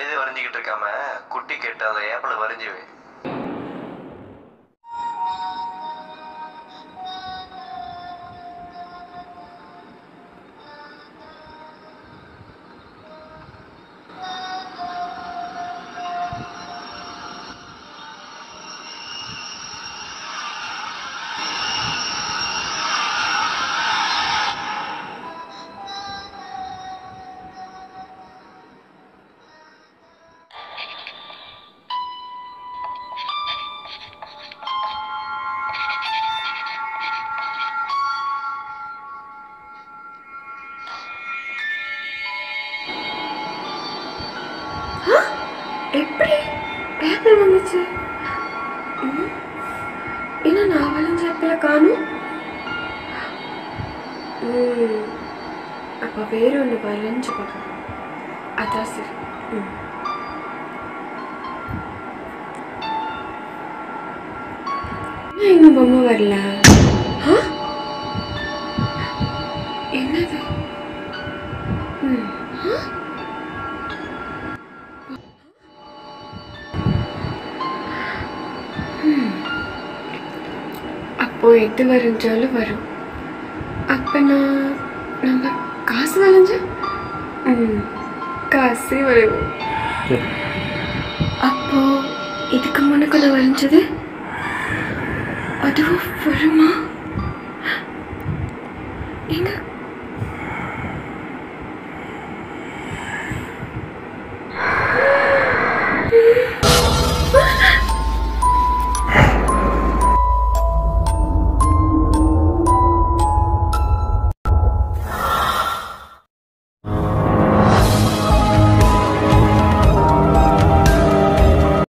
இதே வரைஞ்சிக்கிட்டு இருக்காம குட்டி கேட்டு அதை ஏப்பல வரைஞ்சுவே. எப்படி பேப்பர் வந்துச்சு? என்ன நான் வளைஞ்ச ஆப்பிள காணும்? அப்போ வேற ஒன்று வளைஞ்சு பார்க்கலாம். அதான் சரி. எங்க பொம்மை வரல? என்னது? அப்போ எது வரைஞ்சாலும் வரும். அப்போ நம்ம காசு வரைஞ்சா காசே வரைவோம். அப்போ இதுக்கு முன்னுக்கு நான் வரைஞ்சது அதுவும் வருமா? எங்க